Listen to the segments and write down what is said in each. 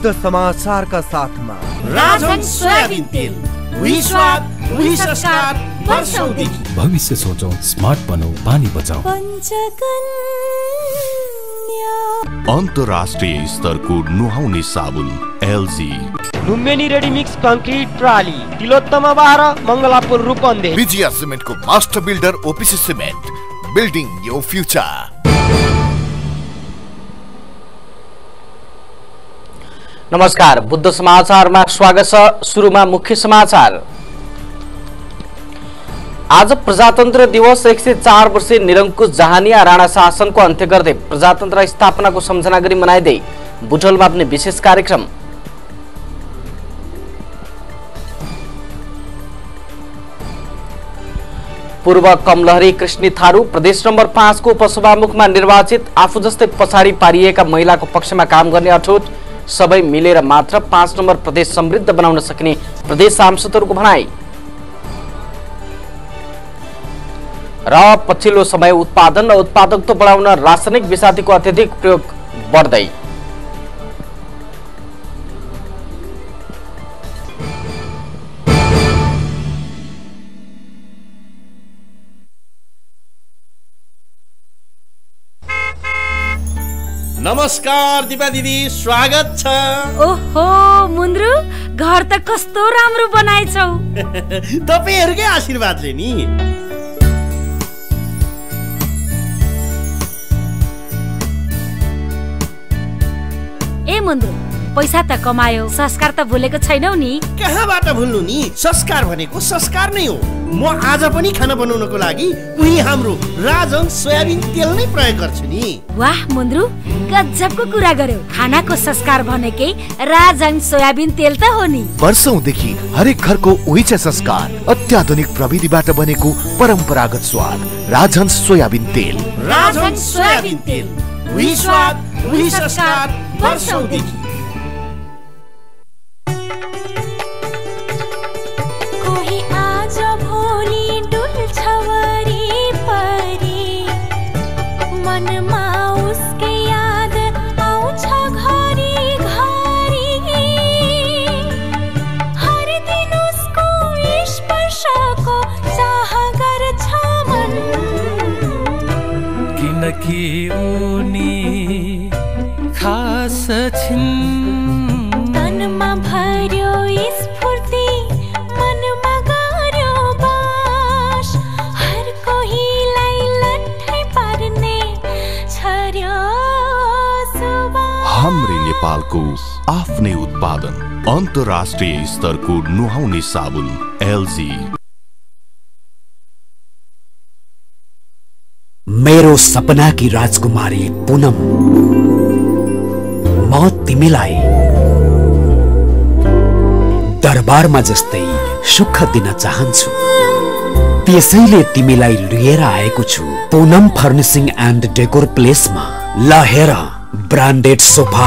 बुद्ध समाचारका साथमा राजहंस सोयाबिन तेल, वही स्वाद, वही संस्कार, वर्षौंदेखि। भविष्य सोचौं, स्मार्ट बनौं, पानी बचाऊं। अन्तर्राष्ट्रिय स्तरको नुहाउने साबुन LG. Lumbini ready mix concrete trolley, Tilottama 12, Mangalapur Rupandehi. Vijaya सिमेन्टको master builder OPC cement, building your future. नमस्कार, बुद्ध समाचारमा स्वागत छ। सुरुमा मुख्य समाचार। आज प्रजातन्त्र दिवस। 104 वर्षीय निरङ्कुश जहानिया राणा शासनको अन्त्य गर्दै प्रजातन्त्र स्थापनाको सम्झना गरी मनाइदै बुटवलमा पनि विशेष कार्यक्रम। पूर्व कमलहरी कृष्ण थारू प्रदेश नम्बर 5 को उपसभामुखमा निर्वाचित। आफू जस्तै पछाडि पारिएका महिलाको पक्षमा काम गर्ने अठोट। सबै मिलेर मात्र 5 नम्बर प्रदेश समृद्ध बनाउन सकिने प्रदेश सांसदहरूको भनाई। र पछिल्लो समय उत्पादन र उत्पादकता बढाउन रासायनिक विषादीको अत्यधिक प्रयोग बढ्दै। नमस्कार दिपा दिदी, स्वागत छ। ओहो मुन्द्रु, घर त कस्तो राम्रो बनाएछौ। तपाईहरुकै आशीर्वादले नि। ए मुन्द्रु, पैसा त कमायो, संस्कार त भुलेको छैनौ नि। कहाँबाट भुल्नु नि, संस्कार भनेको संस्कार नै हो। म आज पनि खाना बनाउनको लागि उही हाम्रो राजहंस सोयाबिन तेल नै प्रयोग गर्छु नि। वाह मुन्द्रु, गजबको कुरा गर्यौ। खानाको संस्कार भनेकै राजहंस सोयाबिन तेल त हो नि। वर्षौंदेखि हरेक घरको उही छ संस्कार। अत्याधुनिक प्रविधिबाट बनेको परम्परागत स्वाद राजहंस सोयाबिन तेल। राजहंस सोयाबिन तेल, वही स्वाद, वही संस्कार, वर्षौंदेखि। कि उनी खास छिन्, तनमा भर्यो स्फूर्ति, मनमा गर्यो बास, हर कोहीलाई लट्ठै पार्ने छर्यो सुबास। हाम्रै नेपालको आफ्नै उत्पादन, अन्तर्राष्ट्रिय स्तरको नुहाउने साबुन एलजी। मेरो सपना की राजकुमारी पूनम, म तिमीलाई दरबारमा जस्तै सुख दिन चाहन्छु। त्यसैले तिमीलाई लिएर आएको छु पूनम फर्निशिङ एन्ड डेकोर प्लेसमा। ल हेर, branded sofa,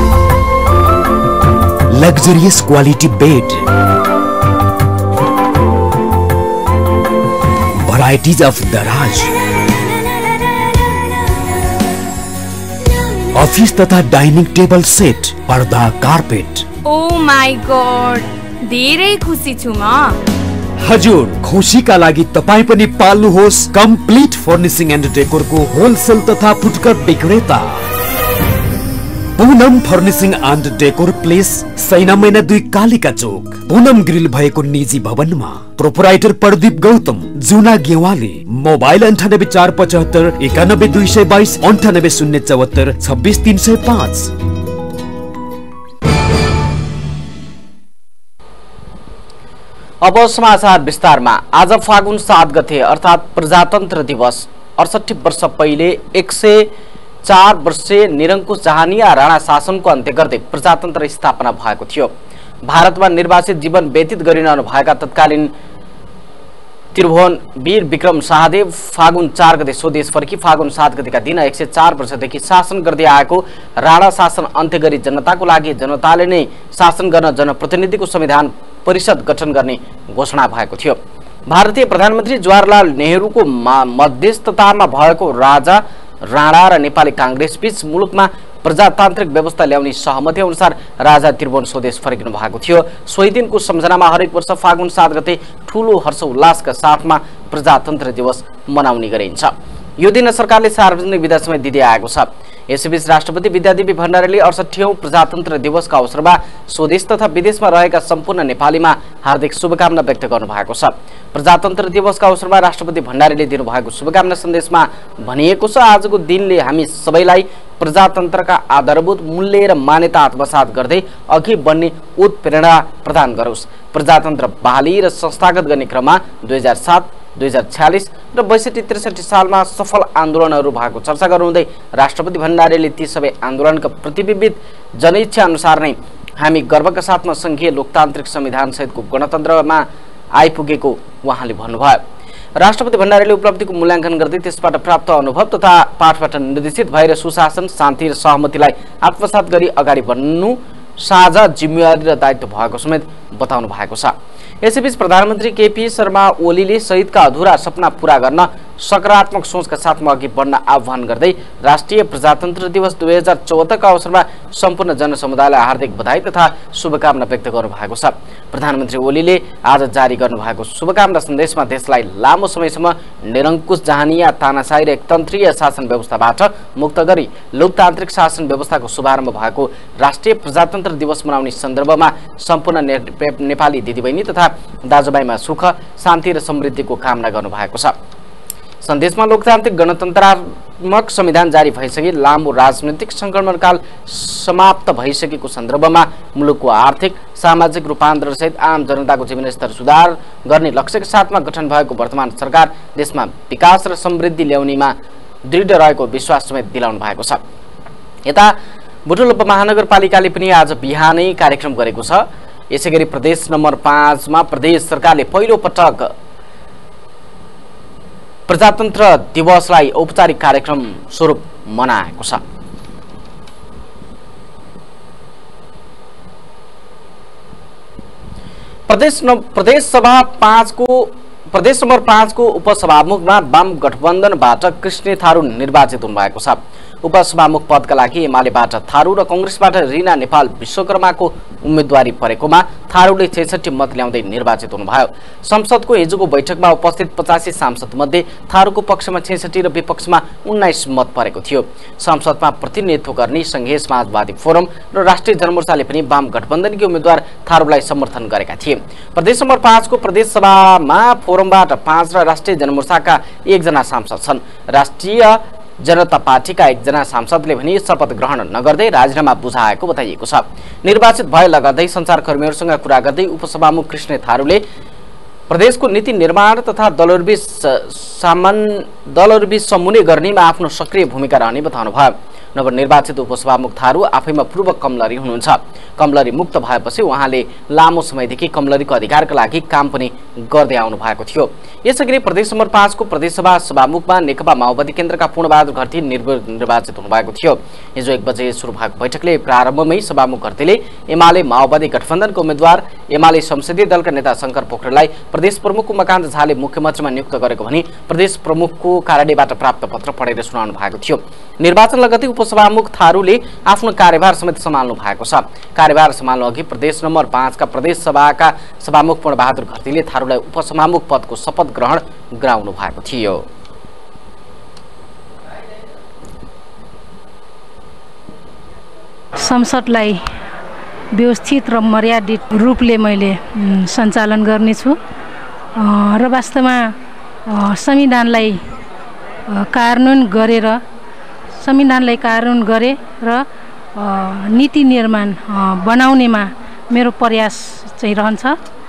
luxurious quality bed, varieties of दराज, अफिस तथा डाइनिङ टेबल सेट, पर्दा, कार्पेट। ओ माई गॉड, धेरै खुसी छु म। हजुर, खुसीका लागि तपाई पनि पाल्नुहोस् कम्प्लिट फर्निशिङ एन्ड डेकोरको होलसेल तथा फुटकर विक्रेता Poonam furnishing and decor place, Saina Maina 2 Kalika Chowk, Poonam grill भएको निजी भवनमा। प्रोपराइटर प्रदीप गौतम, जुना गेवाली। मोबाइल 9847 91222 98074 26305। अब समाचार विस्तारमा। आज फागुन 7 गते अर्थात् प्रजातन्त्र दिवस। 68 वर्ष पहिले 104 वर्षीय निरङ्कुश जहानिया राणा शासनको अन्त्य गर्दै प्रजातन्त्र स्थापना भएको थियो। भारतमा निर्वासित जीवन व्यतीत गरिरहनु भएका तत्कालीन त्रिभुवन वीर विक्रम शाहदेव फागुन 4 गते स्वदेश फर्की फागुन 7 गतेका दिन 104 वर्षदेखि शासन गर्दै आएको राणा शासन अन्त्य गरी जनताको लागि जनताले नै शासन गर्न जनप्रतिनिधिको संविधान परिषद गठन गर्ने घोषणा भएको थियो। भारतीय प्रधानमन्त्री जवाहरलाल नेहरूको मध्यस्थतामा भएको राजा राणा र नेपाली कांग्रेस बीच मुलुकमा प्रजातान्त्रिक व्यवस्था ल्याउने सहमति अनुसार राजा त्रिभुवन स्वदेश फर्किनु भएको थियो। सोही दिनको सम्झनामा हरेक वर्ष फागुन 7 गते ठूलो हर्षोल्लासका साथमा प्रजातन्त्र दिवस मनाउने गरिन्छ। यो दिन सरकारले सार्वजनिक बिदा समेत दिँदै आएको छ। यसैबीच राष्ट्रपति विद्यादेवी भण्डारीले 68औं प्रजातन्त्र दिवसका अवसरमा स्वदेश तथा विदेशमा रहेका सम्पूर्ण नेपालीमा हार्दिक शुभकामना व्यक्त गर्नुभएको छ। प्रजातन्त्र दिवसका अवसरमा राष्ट्रपति भण्डारीले दिनुभएको शुभकामना सन्देशमा भनिएको छ, आजको दिनले हामी सबैलाई प्रजातन्त्रका आधारभूत मूल्य र मान्यता आत्मसात गर्दै अघि बढ्ने उत्प्रेरणा प्रदान गरोस्। प्रजातन्त्र बहाली र संस्थागत गर्ने क्रममा 2007, 2046 र 62-63 सालमा सफल आन्दोलनहरू भएको चर्चा गर्नुहुँदै राष्ट्रपति भण्डारीले ती सबै आन्दोलनका प्रतिबिम्बित जनइच्छा अनुसार नै हामी गर्वका साथमा संघीय लोकतान्त्रिक संविधान सहितको गणतन्त्रमा आइपुगेको उहाँले भन्नुभयो। राष्ट्रपति भण्डारीले उपलब्धिको मूल्याङ्कन गर्दै त्यसबाट प्राप्त अनुभव तथा पाठबाट निर्देशित भएर सुशासन, शान्ति र सहमतिलाई आत्मसात गरी अगाडि बढ्नु साझा जिम्मेवारी र दायित्व भएको समेत बताउनु भएको छ। यसैबीच प्रधानमन्त्री केपी शर्मा ओलीले शहीदका अधुरा सपना पूरा गर्न सकारात्मक सोचका साथमा अघि बढ्न आह्वान गर्दै राष्ट्रिय प्रजातन्त्र दिवस 2074 का अवसरमा सम्पूर्ण जनसमुदायलाई हार्दिक बधाई तथा शुभकामना व्यक्त गर्नुभएको छ। प्रधानमन्त्री ओलीले आज जारी गर्नुभएको शुभकामना सन्देशमा देशलाई लामो समयसम्म निरङ्कुश जहानिया तानाशाही र एकतन्त्रीय शासन व्यवस्थाबाट मुक्त गरी लोकतान्त्रिक शासन व्यवस्थाको शुभारम्भ भएको राष्ट्रिय प्रजातन्त्र दिवस मनाउने सन्दर्भमा सम्पूर्ण नेपाली दिदीबहिनी तथा दाजुभाइमा सुख, शान्ति र समृद्धिको कामना गर्नुभएको छ। सन्देशमा लोकतान्त्रिक गणतन्त्रात्मक संविधान जारी भइसके लामो राजनैतिक संक्रमणकाल समाप्त भइसकेको सन्दर्भमा मुलुकको आर्थिक सामाजिक रूपान्तरण सहित आम जनताको जीवनस्तर सुधार गर्ने लक्ष्यका साथमा गठन भएको वर्तमान सरकार देशमा विकास र समृद्धि ल्याउनेमा दृढ रहेको विश्वास समेत दिलाउनु भएको छ। यता बुटवल उपमहानगरपालिकाले पनि आज बिहानै कार्यक्रम गरेको छ। यसैगरी प्रदेश नम्बर 5 मा प्रदेश सरकारले पहिलो पटक प्रजातन्त्र दिवसलाई औपचारिक कार्यक्रम स्वरूप मनाएको छ। प्रदेश नम्बर 5 को उपसभामुखमा वाम गठबन्धनबाट कृष्ण थारू निर्वाचित हुनुभएको छ। उपसभामुख पदका लागि एमालेबाट थारू र कांग्रेसबाट रीना नेपाल विश्वकर्माको उम्मेदवारी परेकोमा थारूले 66 मत ल्याउँदै निर्वाचित हुनुभयो। संसदको हिजोको बैठकमा उपस्थित 85 सांसद मध्ये थारूको पक्षमा 66 र विपक्षमा 19 मत परेको थियो। संसदमा प्रतिनिधित्व गर्ने संघीय समाजवादी फोरम र राष्ट्रिय जनमोर्चाले पनि वाम गठबन्धनकी उम्मेदवार थारूलाई समर्थन गरेका थिए। प्रदेश नम्बर 5 को प्रदेश सभामा फोरमबाट 5 र राष्ट्रिय जनमोर्चाका 1 जना सांसद छन्। राष्ट्रिय जनता पार्टीका 1 जना सांसदले भने शपथ ग्रहण नगर्दै राजीनामा बुझाएको बताइएको छ। निर्वाचित भए लगातार सञ्चारकर्मीहरूसँग कुरा गर्दै उपसभामुख कृष्ण थारूले प्रदेशको नीति निर्माण तथा दलहरूबीच समन्वय गर्नेमा आफ्नो सक्रिय भूमिका रहने बताउनुभयो। नवनिर्वाचित उपसभामुख थारू आफैमा पूर्व कमलरी हुनुहुन्छ। कमलरी मुक्त भएपछि उहाँले लामो समयदेखि कमलरीको अधिकारका लागि काम पनि गर्दै आउनु भएको थियो। यसैगरी प्रदेश नम्बर 5 को प्रदेशसभा सभामुखमा नेकपा माओवादी केन्द्रका पूर्णबहादुर घरती निर्वाचित हुनुभएको थियो। हिजो 1 बजे सुरु भएको बैठकले प्रारम्भमै सभामुख घरतीले एमाले माओवादी गठबन्धनको उम्मेद्वार एमाले संसदीय दलका नेता शंकर पोखरेललाई प्रदेश प्रमुखको मकान्त झाले मुख्यमन्त्रीमा नियुक्त गरेको भनी प्रदेश प्रमुखको कार्यालयबाट प्राप्त पत्र पढेर सुनाउनु भएको थियो। निर्वाचन लगतै उपसभामुख थारूले आफ्नो कार्यभार समेत सम्हाल्नु भएको छ। कार्यभार सम्हाल्नु अघि प्रदेश नम्बर 5 का प्रदेश सभाका सभामुख पूर्णबहादुर घरतीले थारूलाई उपसभामुख पदको शपथ ग्रहण गराउनु भएको थियो। संसदलाई व्यवस्थित र मर्यादित रूपले मैले सञ्चालन गर्नेछु र वास्तवमा संविधानलाई कार्यान्वयन गरे र नीति निर्माण बनाउनेमा मेरो प्रयास चाहिँ रहन्छ।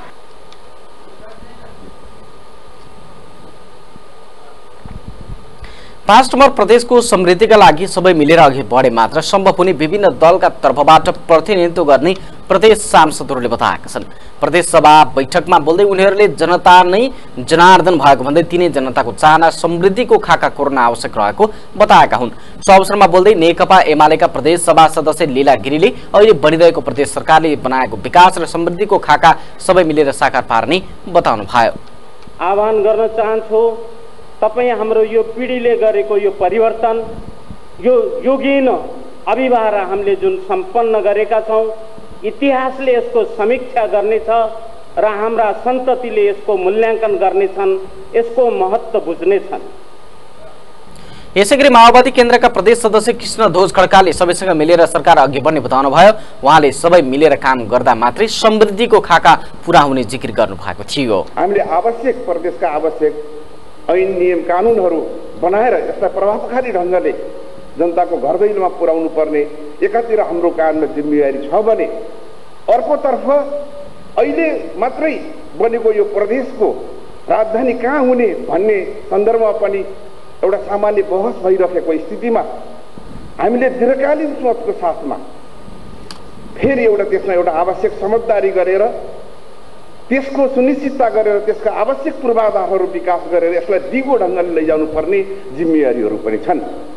पाँच नम्बर प्रदेशको समृद्धिका लागि सबै मिलेर अघि बढे मात्र सम्भव हुने विभिन्न दलका तर्फबाट प्रतिनिधित्व गर्ने प्रदेश सांसदहरूले बताएका छन्। प्रदेश सभा बैठकमा बोल्दै उनीहरूले जनता नै जनार्दन भएको भन्दै तिनै जनताको चाहना समृद्धिको खाका कोर्न आवश्यक रहेको बताएका हुन्। सो अवसरमा बोल्दै नेकपा एमालेका प्रदेश सभा सदस्य लीला गिरीले अहिले बढिरहेको प्रदेश सरकारले बनाएको विकास र समृद्धिको खाका सबै मिलेर साकार पार्ने बताउनु भयो। आह्वान गर्न चाहन्छु, तपाईँ हाम्रो यो पिढीले गरेको यो परिवर्तन, यो युगीन अभिभार हामीले जुन सम्पन्न गरेका छौँ इतिहासले यसको समीक्षा गर्नेछ र हाम्रा सन्ततिले यसको मूल्याङ्कन गर्नेछन्, यसको महत्त्व बुझ्नेछन्। यसैगरी माओवादी केन्द्रका प्रदेश सदस्य कृष्ण ध्वज खड्काले सबैसँग मिलेर सरकार अघि बढ्ने बताउनुभयो। उहाँले सबै मिलेर काम गर्दा मात्रै समृद्धिको खाका पूरा हुने जिकिर गर्नु भएको थियो। हामीले आवश्यक प्रदेशका आवश्यक ऐन नियम कानुनहरू बनाएर यसलाई प्रभावकारी ढङ्गले जनताको घर दैलोमा पुर्याउनु पर्ने एकातिर हाम्रो काममा जिम्मेवारी छ भने अर्कोतर्फ अहिले मात्रै बनेको यो प्रदेशको राजधानी कहाँ हुने भन्ने सन्दर्भमा पनि एउटा सामान्य बहस भइरहेको स्थितिमा हामीले दीर्घकालीन सोचको साथमा फेरि एउटा त्यसमा एउटा आवश्यक समझदारी गरेर त्यसको सुनिश्चितता गरेर त्यसका आवश्यक पूर्वाधारहरू विकास गरेर यसलाई दिगो ढङ्गले लैजानु पर्ने जिम्मेवारीहरू पनि छन्।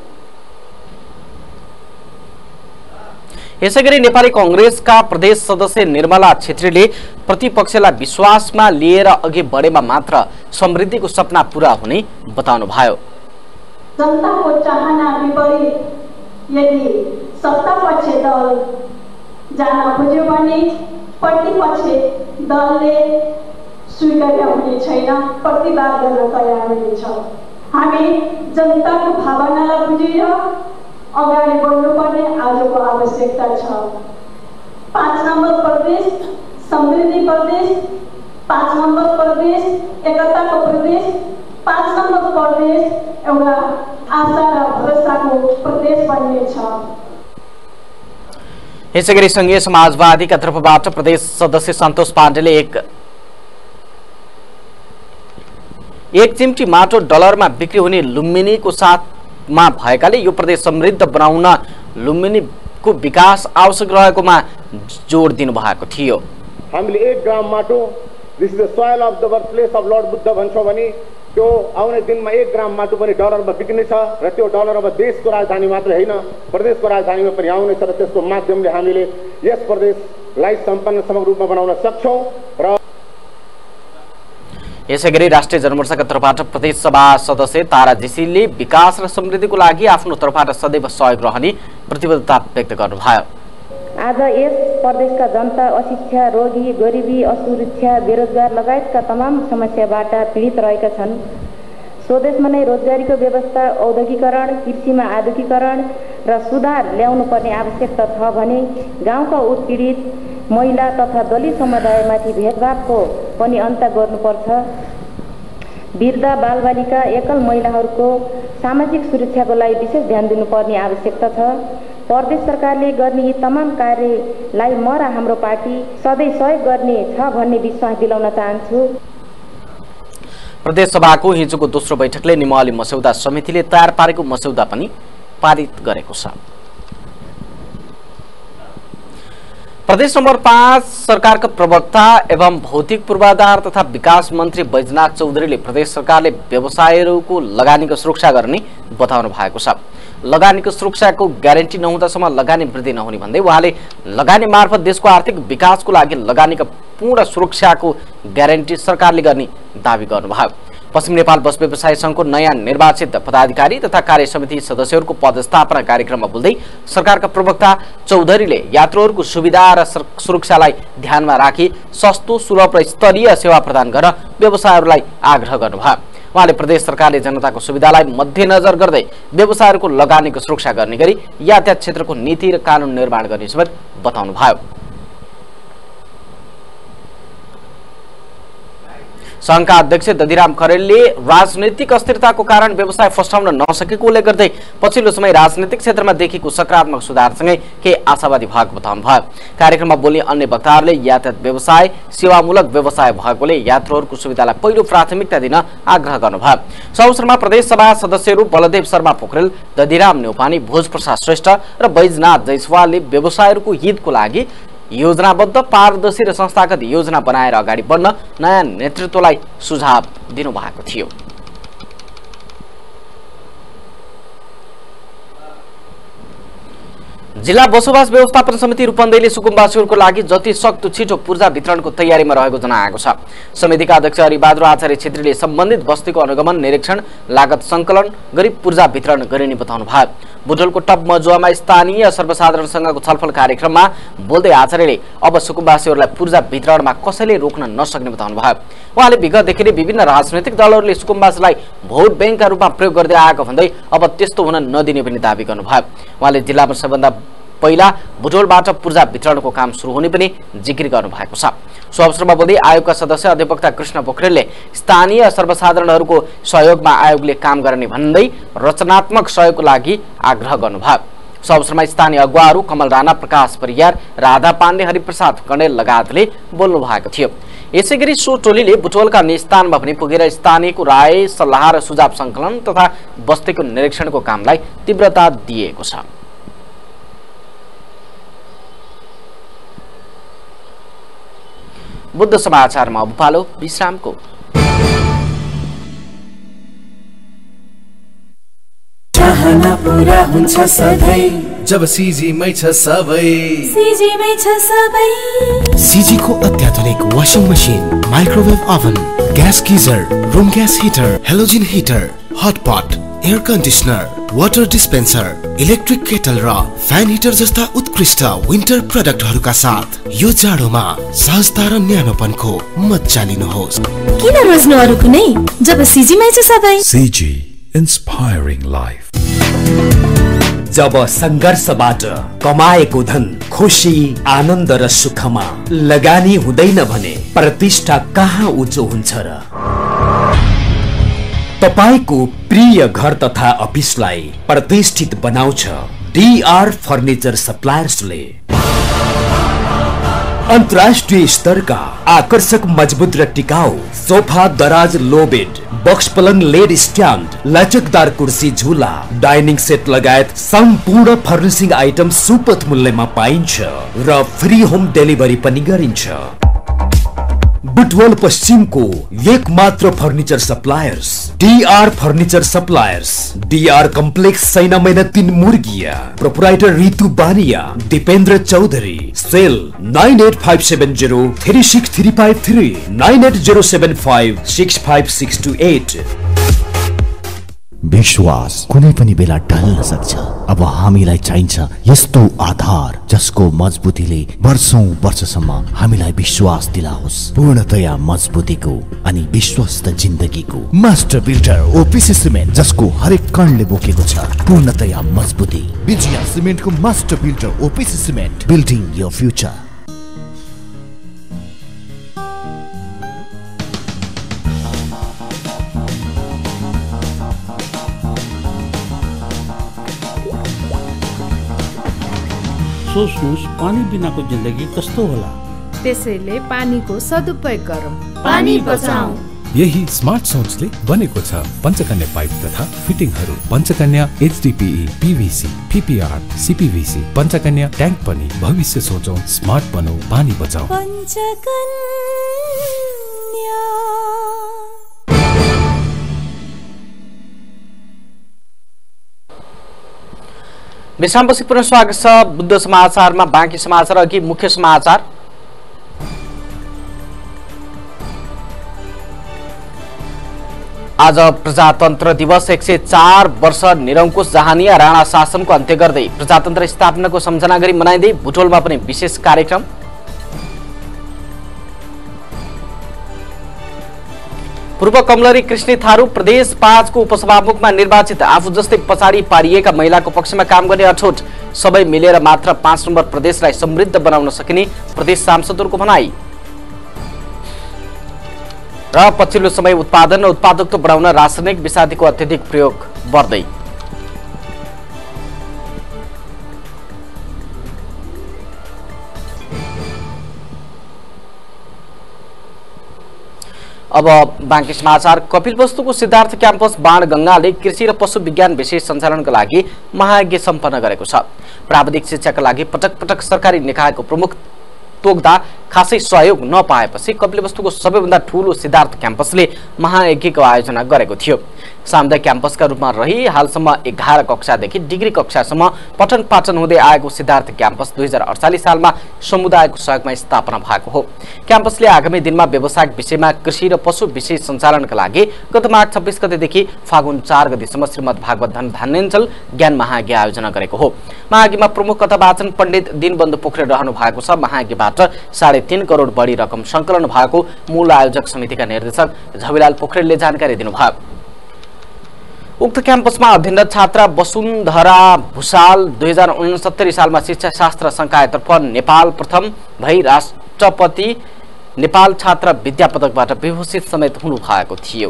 यसैगरी नेपाली कांग्रेसका प्रदेश सदस्य निर्मला छेत्रीले प्रतिपक्षलाई विश्वासमा लिएर अघि बढेमा मात्र समृद्धिको सपना पूरा हुने बताउनुभयो। जनताको चाहना विपरीत यदि सत्तापक्ष दल जान खोज्यो भने प्रतिपक्ष दलले स्वीकार्य हुने छैन, प्रतिवाद गर्न तयार हुनेछ। हामी जनताको भावनालाई बुझेर अगाडि बढ्नुपर्ने आजको आवश्यकता छ। 5 नम्बर प्रदेश समृद्धि प्रदेश, 5 नम्बर प्रदेश एकताको प्रदेश, 5 नम्बर प्रदेश एउटा आशा र भरोसाको प्रदेश बन्नेछ। यसैगरी संघीय समाजवादीका तर्फबाट प्रदेश सदस्य सन्तोष पाण्डेले एक चिम्टी माटो डलरमा बिक्री हुने लुम्बिनीको साथमा भएकाले यो प्रदेश समृद्ध बनाउन लुम्बिनीको विकास आवश्यक रहेकोमा जोड दिनु भएको थियो। हामीले 1 ग्राम माटो this is the soil of the birth place of Lord Buddha भन्छौँ भने त्यो आउने दिनमा 1 ग्राम माटो पनि डलरमा बिक्नेछ र त्यो डलर अब देशको राजधानी मात्र होइन प्रदेशको राजधानीमा पनि आउनेछ र त्यसको माध्यमले हामीले यस प्रदेशलाई सम्पन्न समग्र रूपमा बनाउन सक्छौँ। र यसैगरी राष्ट्रिय जनमोर्चाका तर्फबाट प्रदेश सभा सदस्य तारा जेसीले विकास र समृद्धिको लागि आफ्नो तर्फबाट सदैव सहयोग रहने प्रतिबद्धता व्यक्त गर्नुभयो। आज यस प्रदेशका जनता अशिक्षा, रोगी, गरिबी, असुरक्षा, बेरोजगार लगायतका तमाम समस्याबाट पीडित रहेका छन्। स्वदेशमा नै रोजगारीको व्यवस्था, औद्योगिकरण, कृषिमा आधुनिकीकरण र सुधार ल्याउनु पर्ने आवश्यकता छ भने गाउँका उत्पीडित महिला तथा दलित समुदायमाथि भेदभावको पनि अन्त गर्नुपर्छ। वृद्ध, बालबालिका, एकल महिलाहरूको सामाजिक सुरक्षाको लागि विशेष ध्यान दिनुपर्ने आवश्यकता छ। प्रदेश सरकारले गर्ने यी तमाम कार्यलाई म र हाम्रो पार्टी सधैँ सहयोग गर्ने छ भन्ने विश्वास दिलाउन चाहन्छु। प्रदेश सभाको हिजोको दोस्रो बैठकले निमाली मस्यौदा समितिले तयार पारेको मस्यौदा पनि पारित गरेको छ। प्रदेश नम्बर 5 सरकारका प्रवक्ता एवं भौतिक पूर्वाधार तथा विकास मन्त्री बैजनाथ चौधरीले प्रदेश सरकारले व्यवसायीहरूको लगानीको सुरक्षा गर्ने बताउनु भएको छ। लगानीको सुरक्षाको ग्यारेन्टी नहुँदासम्म लगानी वृद्धि नहुने भन्दै उहाँले लगानी मार्फत देशको आर्थिक विकासको लागि लगानीका पूर्ण सुरक्षाको ग्यारेन्टी सरकारले गर्ने दावी गर्नुभयो। पश्चिम नेपाल बस व्यवसाय संघको नयाँ निर्वाचित पदाधिकारी तथा कार्य समिति सदस्यहरूको पदस्थापना कार्यक्रममा बोल्दै सरकारका प्रवक्ता चौधरीले यात्रुहरूको सुविधा र सुरक्षालाई ध्यानमा राखी सस्तो, सुलभ र स्तरीय सेवा प्रदान गर्न व्यवसायीहरूलाई आग्रह गर्नुभयो। उहाँले प्रदेश सरकारले जनताको सुविधालाई मध्यनजर गर्दै व्यवसायीहरूको लगानीको सुरक्षा गर्ने गरी यातायात क्षेत्रको नीति र कानुन निर्माण गर्ने समेत बताउनुभयो। संघका अध्यक्ष दधिराम खरेलले राजनैतिक अस्थिरताको कारण व्यवसाय फस्टाउन नसकेको उल्लेख गर्दै पछिल्लो समय राजनैतिक क्षेत्रमा देखिएको सकारात्मक सुधारसँगै केही आशावादी भएको बताउनुभयो। कार्यक्रममा बोल्ने अन्य वक्ताहरूले यातायात व्यवसाय सेवामूलक व्यवसाय भएकोले यात्रुहरूको सुविधालाई पहिलो प्राथमिकता दिन आग्रह गर्नुभयो। सो अवसरमा प्रदेश सभा सदस्यहरू बलदेव शर्मा पोखरेल, दधिराम न्यौपाने, भोजप्रसाद श्रेष्ठ र बैजनाथ जैसवालले व्यवसायीहरूको हितको लागि योजनाबद्ध, पारदर्शी र संस्थागत योजना बनाएर अगाडि बढ्न नयाँ नेतृत्वलाई सुझाव दिनुभएको थियो। जिल्ला बसोबास व्यवस्थापन समिति रूपन्देहीले सुकुम्बासीहरूको लागि जति सक्दो छिटो पूर्जा वितरणको तयारीमा रहेको जनाएको छ। समितिका अध्यक्ष हरिबहादुर आचार्य छेत्रीले सम्बन्धित बस्तीको अनुगमन, निरीक्षण, लागत संकलन गरी पूर्जा वितरण गरिने बताउनुभयो। बुटवलको टप मजुवामा स्थानीय सर्वसाधारणसँगको छलफल कार्यक्रममा बोल्दै आचार्यले अब सुकुम्बासीहरूलाई पूर्जा वितरणमा कसैले रोक्न नसक्ने बताउनुभयो। उहाँले विगतदेखि नै विभिन्न राजनैतिक दलहरूले सुकुम्बासीलाई भोट ब्याङ्कका रूपमा प्रयोग गर्दै आएको भन्दै अब त्यस्तो हुन नदिने पनि दावी गर्नुभयो। उहाँले जिल्लामा सबभन्दा पहिला बुटवलबाट पूर्जा वितरणको काम सुरु हुने पनि जिकिर गर्नुभएको छ। सो अवसरमा बोल्दै आयोगका सदस्य अधिवक्ता कृष्ण पोखरेलले स्थानीय सर्वसाधारणहरूको सहयोगमा आयोगले काम गर्ने भन्दै रचनात्मक सहयोगको लागि आग्रह गर्नुभयो। सो अवसरमा स्थानीय अगुवाहरू कमल राणा, प्रकाश परियार, राधा पाण्डे, हरिप्रसाद कण्डेल लगायतले बोल्नु भएको थियो। यसैगरी सो टोलीले बुटवलका निस्थानमा पनि पुगेर स्थानीयको राय, सल्लाह र सुझाव सङ्कलन तथा बस्तीको निरीक्षणको कामलाई तीव्रता दिएको छ। बुद्ध समाचारमा अब पालो विश्रामको। चाहना पूरा हुन्छ सधैँ जब सिजीमै छ सबै। सिजीमै छ सबै। सिजीको अत्याधुनिक washing machine, microwave oven, gas geyser, room gas heater, halogen heater, hotpot, air conditioner, water dispenser, electric kettle र फ्यान हिटर जस्ता उत्कृष्ट विन्टर प्रडक्टहरूका साथ यो जाडोमा सहजता र न्यानोपनको मजा लिनुहोस्। किन रोज्नु अरू कुनै जब सिजीमै छ सबै। सिजी inspiring life। जब संघर्षबाट कमाएको धन खुशी, आनन्द र सुखमा लगानी हुँदैन भने प्रतिष्ठा कहाँ उच्च हुन्छ र। तपाईको प्रिय घर तथा अफिसलाई प्रतिष्ठित बनाउँछ डीआर फर्निचर सप्लायर्सले। अन्तर्राष्ट्रिय स्तरका आकर्षक, मजबुत र टिकाऊ सोफा, दराज, लो बेड, बक्स पलङ, लेड स्ट्यान्ड, लचकदार कुर्सी, झुला, डाइनिङ सेट लगायत सम्पूर्ण फर्निसिङ आइटम सुपथ मूल्यमा पाइन्छ र फ्री होम डेलिभरी पनि गरिन्छ। बुटवल पश्चिमको एक मात्र furniture suppliers DR furniture suppliers, DR complex, Saina Maina 3 मुर्गिया। Proprietor Ritu बानिया, दिपेन्द्र चौधरी। सेल 9857036353, 9807565628। विश्वास कुनै पनि बेला ढल्न सक्छ। अब हामीलाई चाहिन्छ यस्तो आधार जसको मजबुतीले वर्षौं वर्षसम्म हामीलाई विश्वास दिलाओस्। पूर्णतया मजबुतीको अनि विश्वस्त जिन्दगीको मास्टर बिल्डर ओपीसी सिमेन्ट, जसको हरेक कणले बोकेको छ पूर्णतया मजबुती। विजया सिमेन्टको master builder OPC cement, building your future. सोच्नुस् पानी बिनाको जिन्दगी कस्तो होला। त्यसैले पानीको सदुपयोग गरौँ, पानी बचाऊ। यही स्मार्ट सोचले बनेको छ पञ्चकन्या पाइप तथा फिटिङहरू। Panchakanya HDPE, PVC, PPR, CPVC, Panchakanya tank पनि। भविष्य सोचौं, स्मार्ट बनौं, पानी बचाऊ। पञ्चकन्या। विश्रामपछि पुनः स्वागत छ बुद्ध समाचारमा। बाँकी समाचार अघि मुख्य समाचार। आज प्रजातन्त्र दिवस। 104 वर्ष निरङ्कुश जहानिया राणा शासनको अन्त्य गर्दै प्रजातन्त्र स्थापनाको सम्झना गरी मनाइँदै बुटवलमा पनि विशेष कार्यक्रम। पूर्व कमलरी कृष्ण थारू प्रदेश 5 को उपसभामुखमा निर्वाचित। आफू जस्तै पछाडि पारिएका महिलाको पक्षमा काम गर्ने अठोट। सबै मिलेर मात्र 5 नम्बर प्रदेशलाई समृद्ध बनाउन सकिने प्रदेश सांसदहरूको भनाई। र पछिल्लो समय उत्पादन र उत्पादकता बढाउन रासायनिक विषादीको अत्यधिक प्रयोग बढ्दै। अब बाँकी समाचार। कपिलवस्तुको सिद्धार्थ क्याम्पस बाणगङ्गाले कृषि र पशु विज्ञान विषय सञ्चालनका लागि महायज्ञ सम्पन्न गरेको छ। प्राविधिक शिक्षाका लागि पटक पटक सरकारी निकायको प्रमुख तोक्दा खासै सहयोग नपाएपछि कपिलवस्तुको सबैभन्दा ठूलो सिद्धार्थ क्याम्पसले महायज्ञको आयोजना गरेको थियो। सामुदायिक क्याम्पसका रूपमा रही हालसम्म 11 कक्षादेखि डिग्री कक्षासम्म पठन पाठन हुँदै आएको सिद्धार्थ क्याम्पस 2048 सालमा समुदायको सहयोगमा स्थापना भएको हो। क्याम्पसले आगामी दिनमा व्यावसायिक विषयमा कृषि र पशु विषय सञ्चालनका लागि गत मार्च 26 गतेदेखि फागुन 4 गतेसम्म श्रीमद् भागवत धान्याञ्चल ज्ञान महायज्ञ आयोजना गरेको हो। महायज्ञमा प्रमुख कथावाचन पण्डित दीनबन्धु पोखरेल रहनु भएको छ। महायज्ञबाट 3.5 करोड बढी रकम सङ्कलन भएको मूल आयोजक समितिका निर्देशक झविलाल पोखरेलले जानकारी दिनुभयो। उक्त क्याम्पसमा अध्ययनरत छात्रा वसुन्धरा भूषाल 2069 सालमा शिक्षा शास्त्र संकायतर्फ नेपाल प्रथम भई राष्ट्रपति नेपाल छात्र विद्या पदकबाट विभूषित समेत हुनु भएको थियो।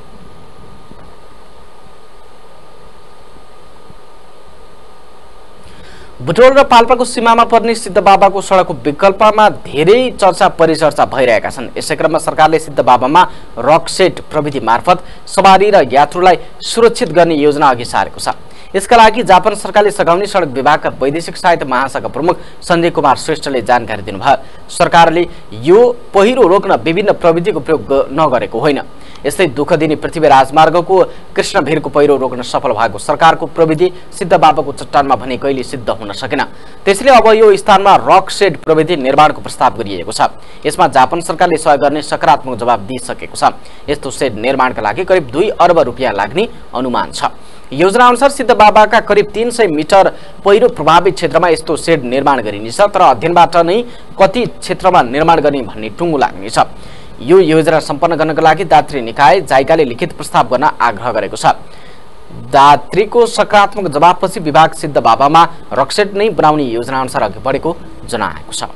बुटवल र पाल्पाको सीमामा पर्ने सिद्धबाबाको सडकको विकल्पमा धेरै चर्चा परिचर्चा भइरहेका छन्। यसै क्रममा सरकारले सिद्धबाबामा रकसेट प्रविधि मार्फत सवारी र यात्रुलाई सुरक्षित गर्ने योजना अघि सारेको छ। यसका लागि जापान सरकारले सघाउने सडक विभागका वैदेशिक सहायता महाशाखा प्रमुख सञ्जय कुमार श्रेष्ठले जानकारी दिनुभयो। सरकारले यो पहिरो रोक्न विभिन्न प्रविधिको प्रयोग नगरेको होइन। यस्तै दुःख दिने पृथ्वी राजमार्गको कृष्णभिरको पहिरो रोक्न सफल भएको सरकारको प्रविधि सिद्धबाबाको चट्टानमा भने कहिले सिद्ध हुन सकेन। त्यसैले अब यो स्थानमा रक सेड प्रविधि निर्माणको प्रस्ताव गरिएको छ। यसमा जापान सरकारले सहयोग गर्ने सकारात्मक जवाब दिइसकेको छ। यस्तो सेड निर्माणका लागि करिब 2 अर्ब रुपियाँ लाग्ने अनुमान छ। योजना अनुसार सिद्धबाबाका करिब 300 मिटर पहिरो प्रभावित क्षेत्रमा यस्तो सेड निर्माण गरिनेछ। तर अध्ययनबाट नै कति क्षेत्रमा निर्माण गर्ने भन्ने टुङ्गो लाग्नेछ। यो योजना सम्पन्न गर्नका लागि दात्री निकाय जाइकाले लिखित प्रस्ताव गर्न आग्रह गरेको छ। दात्रीको सकारात्मक जवाबपछि विभाग सिद्धबाबामा रकसेट नै बनाउने योजना अनुसार अघि बढेको जनाएको छ।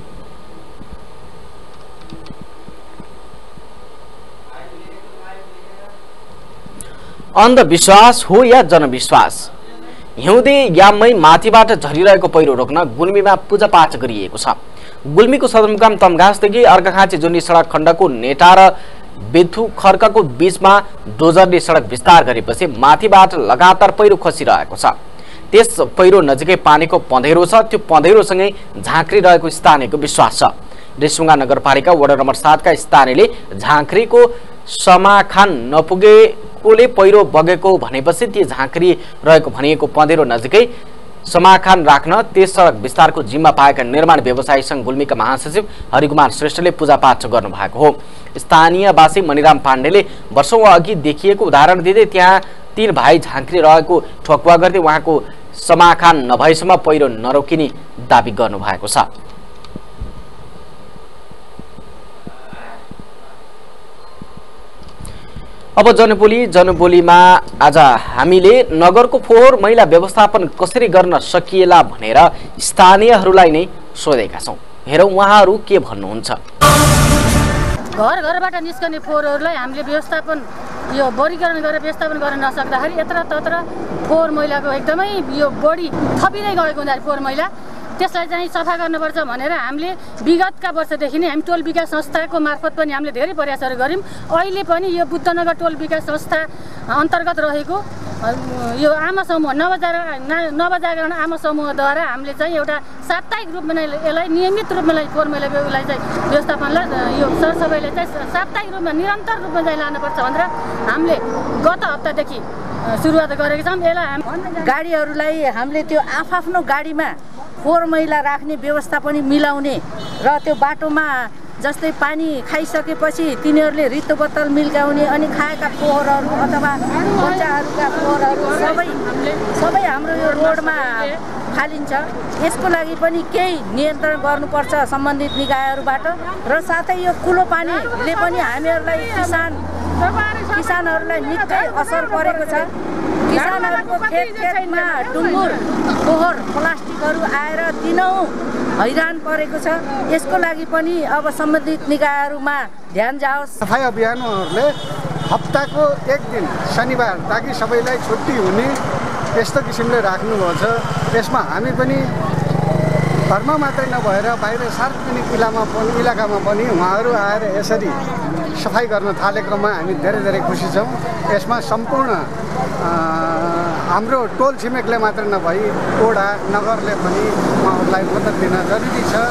अन्धविश्वास हो या जनविश्वास? हिउँदे याममै माथिबाट झरिरहेको पहिरो रोक्न गुल्मीमा पूजापाठ गरिएको छ। गुल्मीको सदरमुकाम तमघासदेखि अर्घाखाँची जुनी सडक खण्डको नेटा र बेथु खर्कको बीचमा डोजरले सडक विस्तार गरेपछि माथिबाट लगातार पहिरो खसिरहेको छ। त्यस पहिरो नजिकै पानीको पँधेरो छ। त्यो पँधेरोसँगै झाँक्री रहेको स्थानीयको विश्वास छ। रेसुङ्गा नगरपालिका वडा नम्बर 7 का स्थानीयले झाँक्रीको समाखान नपुगेकोले पहिरो बगेको भनेपछि ती झाँक्री रहेको भनिएको पँधेरो नजिकै समाखान राख्न त्यस सडक विस्तारको जिम्मा पाएका निर्माण व्यवसायी संघ गुल्मीका महासचिव हरिकुमार श्रेष्ठले पूजापाठ गर्नुभएको हो। स्थानीयवासी मणिराम पाण्डेले वर्षौं अघि देखिएको उदाहरण दिँदै त्यहाँ 3 भाइ झाँक्री रहेको ठोकुवा गर्दै उहाँको समाखान नभएसम्म पहिरो नरोकिने दाबी गर्नुभएको छ। अब जनबोलीमा आज हामीले नगरको फोहोर मैला व्यवस्थापन कसरी गर्न सकिएला भनेर स्थानीयहरूलाई नै सोधेका छौं। हेरौं उहाँहरू के भन्नुहुन्छ। घर घरबाट निस्कने फोहोरहरूलाई हामीले व्यवस्थापन यो वर्गीकरण गरेर व्यवस्थापन गर्न नसक्दाखेरि यत्रतत्र फोहोर मैलाको एकदमै यो बढी थपिँदै गएको हुँदा फोहोर मैला त्यसलाई चाहिँ सफा गर्नुपर्छ भनेर हामीले विगतका वर्षदेखि नै हामी टोल विकास संस्थाको मार्फत पनि हामीले धेरै प्रयासहरू गर्यौं। अहिले पनि यो बुद्धनगर टोल विकास संस्था अन्तर्गत रहेको यो आमा समूह नवजागरण आमा समूहद्वारा हामीले चाहिँ एउटा साप्ताहिक रूपमा यसलाई नियमित रूपमा फोहोर मैलालाई चाहिँ व्यवस्थापनलाई यो सरसफाइलाई चाहिँ साप्ताहिक रूपमा निरन्तर रूपमा चाहिँ लानुपर्छ भनेर हामीले गत हप्तादेखि सुरुवात गरेका छौँ। यसलाई गाडीहरूलाई हामीले त्यो आफ्नो गाडीमा फोहोर मैला राख्ने व्यवस्था पनि मिलाउने र त्यो बाटोमा जस्तै पानी खाइसकेपछि तिनीहरूले रित्तो बोतल मिल्काउने अनि खाएका फोहोरहरू अथवा बच्चाहरूका फोहोरहरू सबै हाम्रो यो रोडमा फालिन्छ। यसको लागि पनि केही नियन्त्रण गर्नुपर्छ सम्बन्धित निकायहरूबाट र साथै यो कुलो पानीले पनि हामीहरूलाई किसानहरूलाई निकै असर परेको छ। किसानहरूको खेतमा डुङ्गुर फोहोर प्लास्टिकहरू आएर दिनौँ हैरान परेको छ। यसको लागि पनि अब सम्बन्धित निकायहरूमा ध्यान जाओस्। सफाई अभियानहरूले हप्ताको 1 दिन शनिबार ताकि सबैलाई छुट्टी हुने यस्तो किसिमले राख्नुभएको छ। यसमा हामी पनि घरमा मात्रै नभएर बाहिर सार्वजनिक इलाकामा पनि उहाँहरू आएर यसरी सफाई गर्न थालेकोमा हामी धेरै खुसी छौँ। यसमा सम्पूर्ण हाम्रो टोल छिमेकले मात्र नभई वडा नगरले पनि उहाँहरूलाई मद्दत दिन जरुरी छ।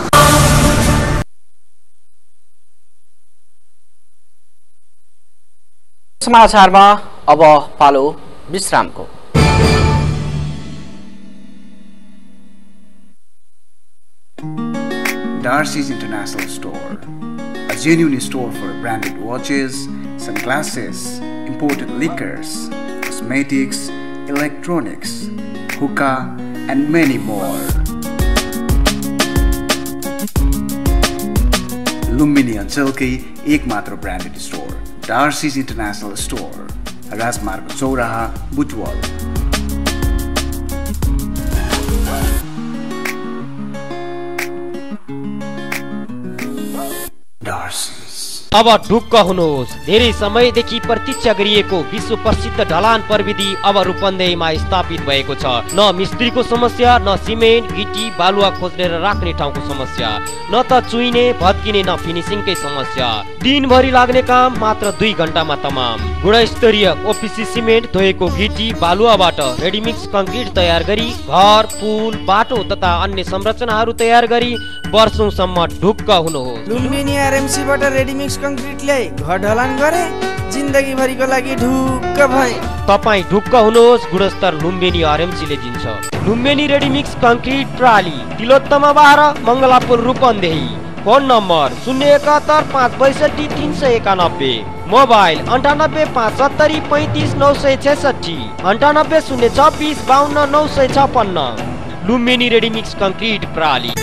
समाचारमा अब पालो विश्रामको। Darcy's International Store, a genuine store for branded watches, sunglasses, imported liquors, cosmetics, electronics, hookah, and many more. Lumbini अञ्चलकै एकमात्र branded store Darcy's International Store, राजमार्ग चौराहा, बुटवल। अब ढुक्क हुनुहोस्। धेरै समयदेखि प्रतीक्षा गरिएको विश्व प्रसिद्ध ढलान प्रविधि अब रूपन्देहीमा स्थापित भएको छ। न मिस्त्रीको समस्या, न सिमेन्ट गिटी बालुवा खोज्ने र राख्ने ठाउँको समस्या, न त चुइने भत्किने न फिनिसिङकै समस्या। दिनभरि लाग्ने काम मात्र 2 घण्टामा तमाम। गुणस्तरीय ओपिसी सिमेन्ट धोएको गिटी बालुवाबाट रेडिमिक्स कङ्क्रिट तयार गरी घर, पुल, बाटो तथा अन्य संरचनाहरू तयार गरी वर्षौंसम्म ढुक्क हुनुहोस्। लुम्बिनी आरएमसीबाट रेडिमिक्स कङ्क्रिट ल्याई घर ढलान गरे, जिन्दगी भरिको लागि ढुक्क भए। तपाईँ ढुक्क हुनुहोस्, गुणस्तर लुम्बिनी आरएमसीले दिन्छ। लुम्बिनी रेडिमिक्स कङ्क्रिट प्रणाली, Tilottama 12, Mangalapur, Rupandehi. Phone number 071 562 391, mobile 98 570 35 966, 98 026 52 956। Lumbini ready mix concrete प्रणाली।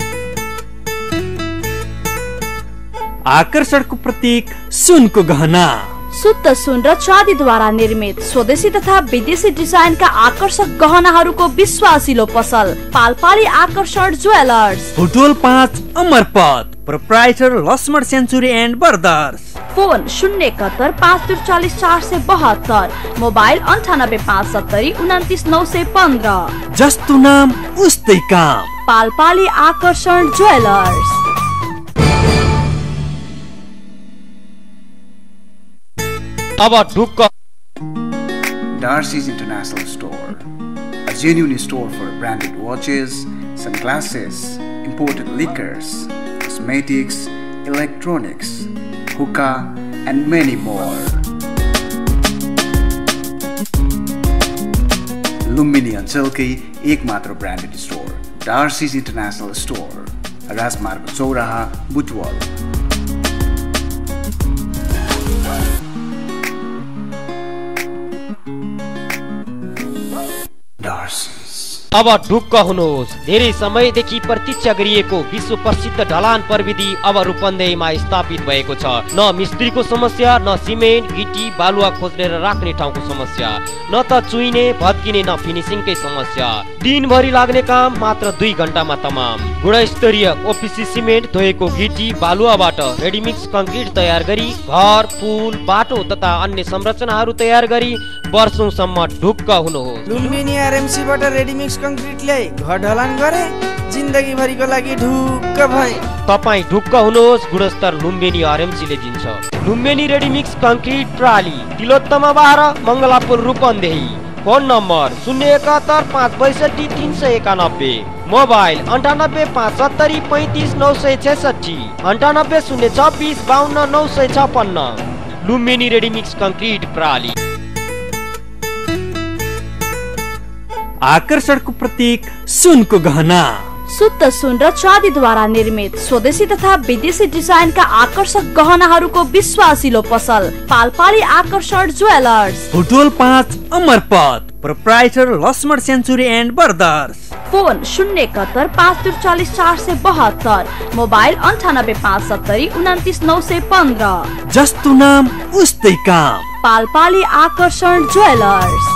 आकर्षणको प्रतीक सुनको गहना, शुद्ध सुन र चाँदीद्वारा निर्मित स्वदेशी तथा विदेशी डिजाइनका आकर्षक गहनाहरूको विश्वासिलो पसल Palpali Aakarshan jewellers, Butwal 5, Amarpath, proprietor Laxman century and brothers. Phone 071 543 472, mobile 98 570 29 915। जस्तो नाम उस्तै काम, पालपाली आकर्षण ज्वेलर्स। अब ढुक्क। Darcy's International Store, a genuine store for branded watches, sunglasses, imported liquors, cosmetics, electronics, hookah, and many more. Lumbini अञ्चलकै एकमात्र branded store Darcy's International Store, राजमार्ग चौराहा, बुटवल। अब ढुक्क हुनुहोस्। धेरै समयदेखि प्रतीक्षा गरिएको विश्व प्रसिद्ध ढलान प्रविधि अब रूपन्देहीमा स्थापित भएको छ। न मिस्त्रीको समस्या, न सिमेन्ट गिटी बालुवा खोज्ने र राख्ने ठाउँको समस्या, न त चुइने भत्किने न फिनिसिङकै समस्या। दिनभरि लाग्ने काम मात्र 2 घण्टामा तमाम। गुणस्तरीय ओपिसी सिमेन्ट धोएको गिटी बालुवाबाट रेडिमिक्स कङ्क्रिट तयार गरी घर, पुल, बाटो तथा अन्य संरचनाहरू तयार गरी वर्षौंसम्म ढुक्क हुनुहोस्। लुम्बिनी आरएमसीबाट रेडिमिक्स कङ्क्रिट ल्याई घर ढलान गरे, जिन्दगी भरिको लागि ढुक्क भए। तपाईँ ढुक्क हुनुहोस्, गुणस्तर लुम्बिनी आरएमसीले दिन्छ। लुम्बिनी रेडिमिक्स कङ्क्रिट प्रणाली, Tilottama 12, Mangalapur, Rupandehi. Phone number 071 562 391, mobile 98 570 35 966, 98 026 52 956। Lumbini ready mix concrete प्रणाली। आकर्षणको प्रतीक सुनको गहना, शुद्ध सुन र चाँदीद्वारा निर्मित स्वदेशी तथा विदेशी डिजाइनका आकर्षक गहनाहरूको विश्वासिलो पसल Palpali Aakarshan jewellers, Butwal 5, Amarpath, proprietor Laxman century and brothers. Phone 071 543 472, mobile 98 570 29 915। जस्तो नाम उस्तै काम, पालपाली आकर्षण ज्वेलर्स।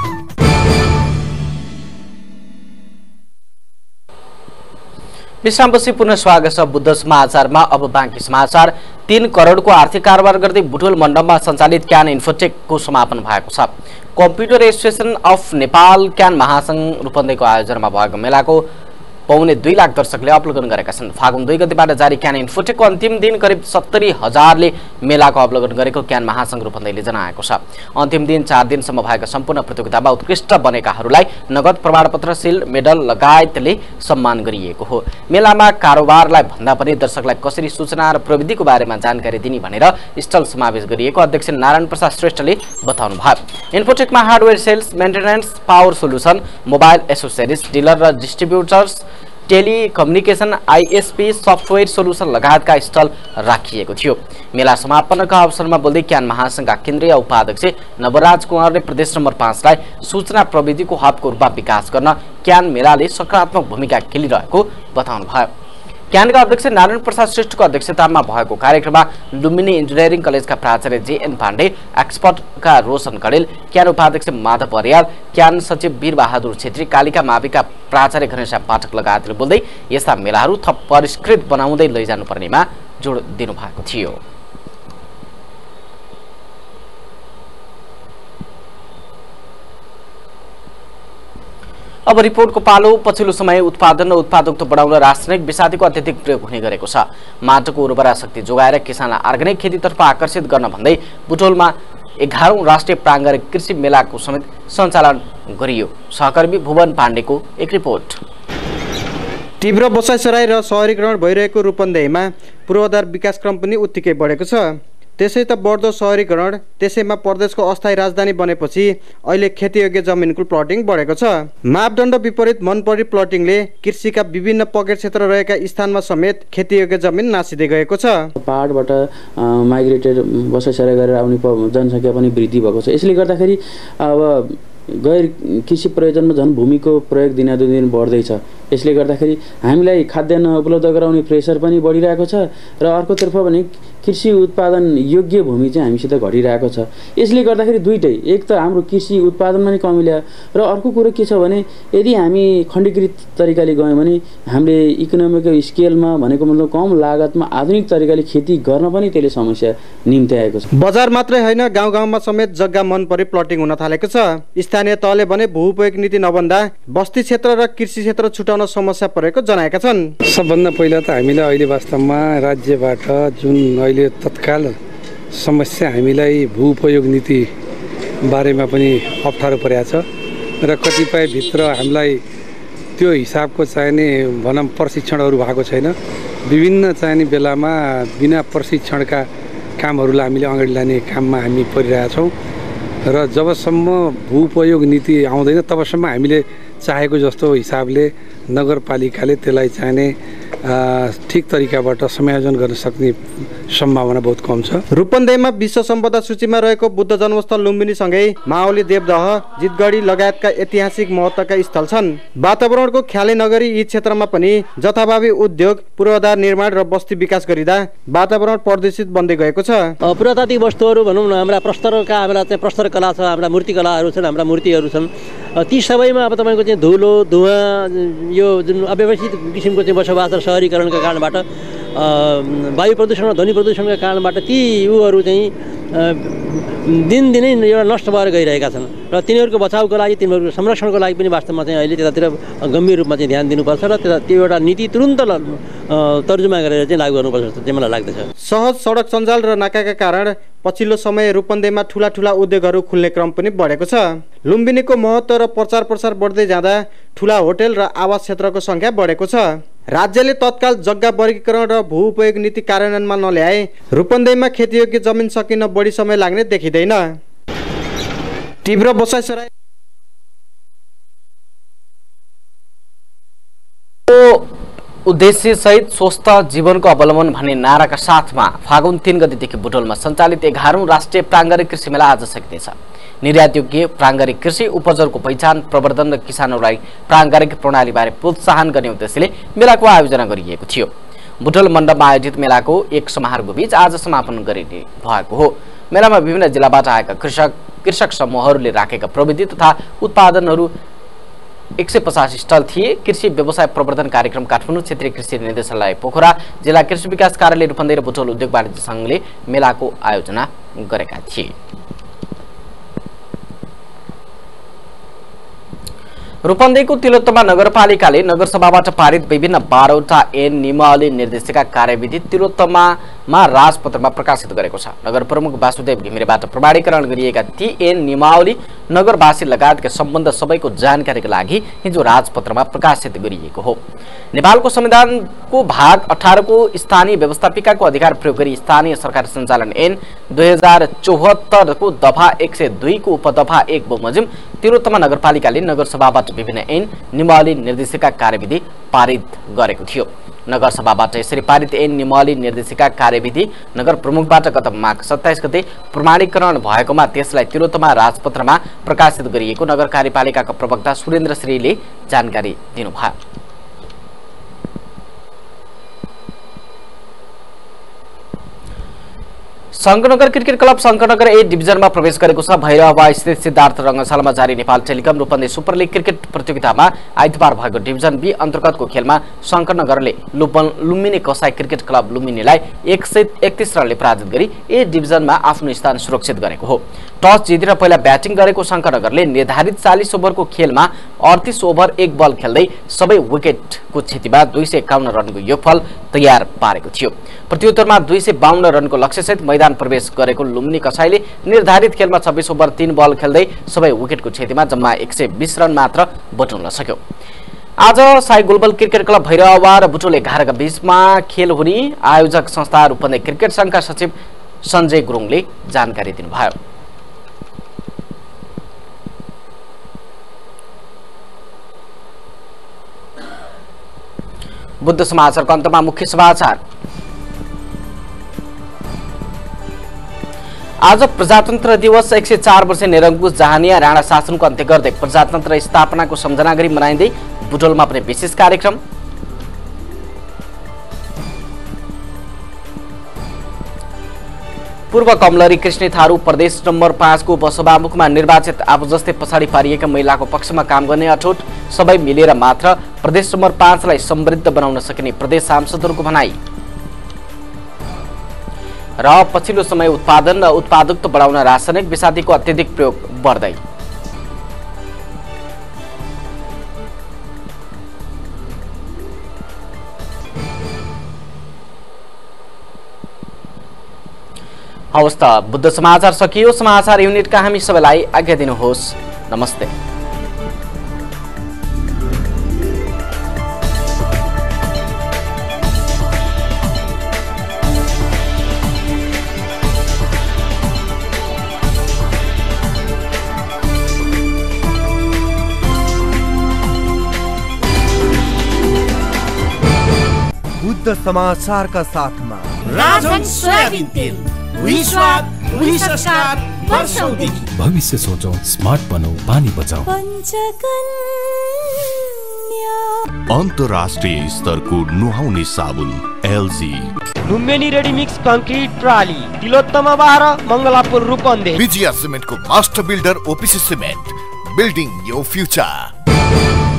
विश्रामपछि पुनः स्वागत छ बुद्ध समाचारमा। अब बाँकी समाचार। 3 करोडको आर्थिक कारोबार गर्दै बुटवल मण्डपमा सञ्चालित क्यान इन्फोटेकको समापन भएको छ। Computer association of Nepal CAN महासङ्घ रूपन्देहीको आयोजनामा भएको मेलाको 2.25 लाख दर्शकले अवलोकन गरेका छन्। फागुन 2 गतेबाट जारी क्यान इन्फोटेकको अन्तिम दिन करिब 70,000ले मेलाको अवलोकन गरेको क्यान महासंघ रूपन्देहीले जनाएको छ। अन्तिम दिन 4 दिनसम्म भएका सम्पूर्ण प्रतियोगितामा उत्कृष्ट बनेकाहरूलाई नगद प्रमाणपत्र, सिल, मेडल लगायतले सम्मान गरिएको हो। मेलामा कारोबारलाई भन्दा पनि दर्शकलाई कसरी सूचना र प्रविधिको बारेमा जानकारी दिने भनेर स्टल समावेश गरिएको अध्यक्ष नारायण प्रसाद श्रेष्ठले बताउनु भयो। इन्फोटेकमा hardware sales, maintenance, power solution, mobile accessories, dealer र distributors, telecommunication, ISP, software solution लगायतका स्टल राखिएको थियो। मेला समापनका अवसरमा बोल्दै क्यान महासंघका केन्द्रीय उपाध्यक्ष नवराज कुमारले प्रदेश नम्बर 5 लाई सूचना प्रविधिको हबको रूपमा विकास गर्न क्यान मेलाले सकारात्मक भूमिका खेलिरहेको बताउनु भयो। क्यानका अध्यक्ष नारायण प्रसाद श्रेष्ठको अध्यक्षतामा भएको कार्यक्रममा लुम्बिनी इन्जिनियरिङ कलेजका प्राचार्य जेएन पाण्डे, एक्सपर्टका रोशन कडेल, क्यान उपाध्यक्ष माधव परियाल, क्यान सचिव वीरबहादुर छेत्री, कालिका माविका प्राचार्य घनश्याम पाठक लगायतले बोल्दै यस्ता मेलाहरू थप परिष्कृत बनाउँदै लैजानुपर्नेमा जोड दिनुभएको थियो। अब रिपोर्टको पालो। पछिल्लो समय उत्पादन र उत्पादकता बढाउन रासायनिक विषादीको अत्यधिक प्रयोग हुने गरेको छ। माटोको उर्वरा शक्ति जोगाएर किसानलाई अर्ग्यानिक खेतीतर्फ आकर्षित गर्न भन्दै बुटवलमा 11औं राष्ट्रिय प्राङ्गारिक कृषि मेलाको समेत सञ्चालन गरियो। सहकर्मी भुवन पाण्डेको एक रिपोर्ट। तीव्र बसाइसराई र शहरीकरण भइरहेको रूपन्देहीमा पूर्वाधार विकास क्रम पनि उत्तिकै बढेको छ। त्यसै त बढ्दो शहरीकरण, त्यसैमा प्रदेशको अस्थायी राजधानी बनेपछि अहिले खेतीयोग्य जमिनको प्लटिङ बढेको छ। मापदण्ड विपरीत मनपरी प्लटिङले कृषिका विभिन्न पकेट क्षेत्र रहेका स्थानमा समेत खेतीयोग्य जमिन नासिँदै गएको छ। पहाडबाट माइग्रेटेड बसाइसराई गरेर आउने जनसङ्ख्या पनि वृद्धि भएको छ। यसले गर्दाखेरि अब गैर कृषि प्रयोजनमा झन् भूमिको प्रयोग दिनादिन बढ्दैछ। यसले गर्दाखेरि हामीलाई खाद्यान्न उपलब्ध गराउने प्रेसर पनि बढिरहेको छ र अर्कोतर्फ भने कृषि उत्पादन योग्य भूमि चाहिँ हामीसित घटिरहेको छ। यसले गर्दाखेरि दुईटै, एक त हाम्रो कृषि उत्पादनमा नै कमी ल्यायो र अर्को कुरो के छ भने यदि हामी खण्डीकृत तरिकाले गयौँ भने हामीले इकोनोमिक स्केलमा भनेको मतलब कम लागतमा आधुनिक तरिकाले खेती गर्न पनि त्यसले समस्या निम्ति आएको छ। बजार मात्रै होइन, गाउँ गाउँमा समेत जग्गा मन परी प्लटिङ हुन थालेको छ। स्थानीय तहले भने भूउपयोग नीति नबन्दा बस्ती क्षेत्र र कृषि क्षेत्र छुटाउन समस्या परेको जनाएका छन्। सबभन्दा पहिला त हामीलाई अहिले वास्तवमा राज्यबाट जुन अहिले तत्काल समस्या हामीलाई भूउपयोग नीति बारेमा पनि अप्ठ्यारो परेको छ र कतिपय भित्र हामीलाई त्यो हिसाबको चाहिने भनौँ प्रशिक्षणहरू भएको छैन। विभिन्न चाहिने बेलामा बिना प्रशिक्षणका कामहरूलाई हामीले अगाडि लाने काममा हामी परिरहेका छौँ र जबसम्म भूउपयोग नीति आउँदैन तबसम्म हामीले चाहेको जस्तो हिसाबले नगरपालिकाले त्यसलाई चाहिने ठिक तरिकाबाट समायोजन गर्न सक्ने सम्भावना बहुत कम छ। रूपन्देहीमा विश्व सम्पदा सूचीमा रहेको बुद्ध जन्मस्थल लुम्बिनीसँगै माओली देवदह, जितगढी लगायतका ऐतिहासिक महत्त्वका स्थल छन्। वातावरणको ख्यालै नगरी यी क्षेत्रमा पनि जथाभावी उद्योग, पूर्वाधार निर्माण र बस्ती विकास गरिँदा वातावरण प्रदूषित बन्दै गएको छ। पुरातात्विक वस्तुहरू भनौँ न, हाम्रा प्रस्तरका हाम्रा चाहिँ प्रस्तर कला छ, हाम्रा मूर्तिकलाहरू छन्, हाम्रा मूर्तिहरू छन्। ती सबैमा अब तपाईँको चाहिँ धुलो, धुवाँ, यो जुन अव्यवस्थित किसिमको चाहिँ बसोबास र शहरीकरणका कारणबाट वायु प्रदूषण र ध्वनि प्रदूषणका कारणबाट ती उहरू चाहिँ दिनदिनै एउटा नष्ट भएर गइरहेका छन् र तिनीहरूको बचाउको लागि, तिनीहरूको संरक्षणको लागि पनि वास्तवमा चाहिँ अहिले त्यतातिर गम्भीर रूपमा चाहिँ ध्यान दिनुपर्छ र त्यो एउटा नीति तुरुन्त तर्जुमा गरेर चाहिँ लागू गर्नुपर्छ जस्तो चाहिँ मलाई लाग्दछ। सहज सडक सञ्जाल र नाकाका कारण पछिल्लो समय रूपन्देहीमा ठुला ठुला उद्योगहरू खुल्ने क्रम पनि बढेको छ। लुम्बिनीको महत्त्व र प्रचार प्रसार बढ्दै जाँदा ठुला होटेल र आवास क्षेत्रको सङ्ख्या बढेको छ। राज्यले तत्काल जग्गा वर्गीकरण र भूउपयोग नीति कार्यान्वयनमा नल्याए रूपन्देहीमा खेतीयोग्य जमिन सकिन बढी समय लाग्ने देखिँदैन। तीव्र बसाइसराई उद्देश्य सहित स्वस्थ जीवनको अवलम्बन भन्ने नाराका साथमा फागुन 3 गतेदेखि बुटवलमा सञ्चालित 11औं राष्ट्रिय प्राङ्गारिक कृषि मेला आज सकिँदैछ। निर्यातयोग्य प्राङ्गारिक कृषि उपजहरूको पहिचान, प्रवर्धन र किसानहरूलाई प्राङ्गारिक प्रणालीबारे प्रोत्साहन गर्ने उद्देश्यले मेलाको आयोजना गरिएको थियो। बुटवल मण्डपमा आयोजित मेलाको एक समारोहको बीच आज समापन गरिने भएको हो। मेलामा विभिन्न जिल्लाबाट आएका कृषक समूहहरूले राखेका प्रविधि तथा उत्पादनहरू 150 स्टल थिए। कृषि व्यवसाय प्रवर्धन कार्यक्रम काठमाडौँ क्षेत्रीय कृषि निर्देशालय पोखरा, जिल्ला कृषि विकास कार्यालय रूपन्देही र बुटवल उद्योग वाणिज्य संघले मेलाको आयोजना गरेका थिए। रूपन्देहीको तिलोत्तमा नगरपालिकाले नगरसभाबाट पारित विभिन्न 12वटा ऐन नियमावली निर्देशिका कार्यविधि तिलोत्तमा राजपत्रमा प्रकाशित गरेको छ। नगर प्रमुख वासुदेव घिमिरेबाट प्रमाणीकरण गरिएका ती ऐन नियमावली नगरवासी लगायतका सम्बन्ध सबैको जानकारीका लागि हिजो राजपत्रमा प्रकाशित गरिएको हो। नेपालको संविधानको भाग 18 को स्थानीय व्यवस्थापिकाको अधिकार प्रयोग गरी स्थानीय सरकार सञ्चालन ऐन 2074 को दफा 102 को उपदफा 1 बमोजिम तिलोत्तमा नगरपालिकाले नगरसभाबाट विभिन्न ऐन नियमावली निर्देशिका कार्यविधि पारित गरेको थियो। नगरसभाबाट यसरी पारित ऐन नियमावली निर्देशिका कार्यविधि नगर प्रमुखबाट गत माघ 27 गते प्रमाणीकरण भएकोमा त्यसलाई तिलोत्तमा राजपत्रमा प्रकाशित गरिएको नगर कार्यपालिकाका प्रवक्ता सुरेन्द्र श्रीले जानकारी दिनुभयो। शङ्करनगर क्रिकेट क्लब शङ्करनगर ए डिभिजनमा प्रवेश गरेको छ। भैरहवा स्थित सिद्धार्थ रङ्गशालामा जारी Nepal telecom Rupandehi super league cricket प्रतियोगितामा आइतबार भएको डिभिजन बी अन्तर्गतको खेलमा शङ्करनगरले लुम्बिनी कसाई क्रिकेट क्लब लुम्बिनीलाई 131 रनले पराजित गरी ए डिभिजनमा आफ्नो स्थान सुरक्षित गरेको हो। टस जितेर पहिला ब्याटिङ गरेको शङ्करनगरले निर्धारित 40 ओभरको खेलमा 38 ओभर 1 बल खेल्दै सबै विकेटको क्षतिमा 251 रनको योगफल तयार पारेको थियो। प्रत्युत्तरमा 252 रनको लक्ष्यसहित मैदान प्रवेश गरेको लुम्बिनी कसाईले निर्धारित खेलमा 26 ओभर 3 बल खेल्दै सबै विकेटको क्षतिमा जम्मा 120 रन मात्र बटुल्न सक्यो। आज Sai global cricket club Bhairahawa र बुटोल 11 का बीचमा खेल हुने आयोजक संस्था रूपन्देही क्रिकेट संघका सचिव सञ्जय गुरुङले जानकारी दिनुभयो। बुद्ध समाचारको अन्तमा मुख्य समाचार। आज प्रजातन्त्र दिवस 104 वर्ष निरङ्कुश जहानिया राणा शासनको अन्त्य गर्दै प्रजातन्त्र स्थापनाको सम्झना गरी मनाइँदै बुटोलमा पनि विशेष कार्यक्रम। पूर्व कमलरी कृष्ण थारू प्रदेश नम्बर 5 को उपसभामुखमा निर्वाचित आफू जस्तै पछाडि पारिएका महिलाको पक्षमा काम गर्ने अठोट सबै मिलेर मात्र प्रदेश नम्बर 5 लाई समृद्ध बनाउन सकिने प्रदेश सांसदहरूको भनाई। र पछिल्लो समय उत्पादन र उत्पादकता बढाउन रासायनिक विषादीको अत्यधिक प्रयोग बढ्दै। हवस् त बुद्ध समाचार सकियो। समाचार युनिटका हामी सबैलाई आज्ञा दिनुहोस्। नमस्ते। बुद्ध समाचारका साथमा राजन सोयाबिन तेल, वही स्वाद, वही संस्कार, वर्षौंदेखि। भविष्य सोचौं, स्मार्ट बनौं, पानी बचाऊ। अन्तर्राष्ट्रिय स्तरको नुहाउने साबुन एलजी। लुम्बिनी रेडीमिक्स कंक्रीट प्रणाली तिलोत्तमा 12 मंगलापुर रूपन्देही। विजया सिमेन्टको master builder OPC cement, building your future.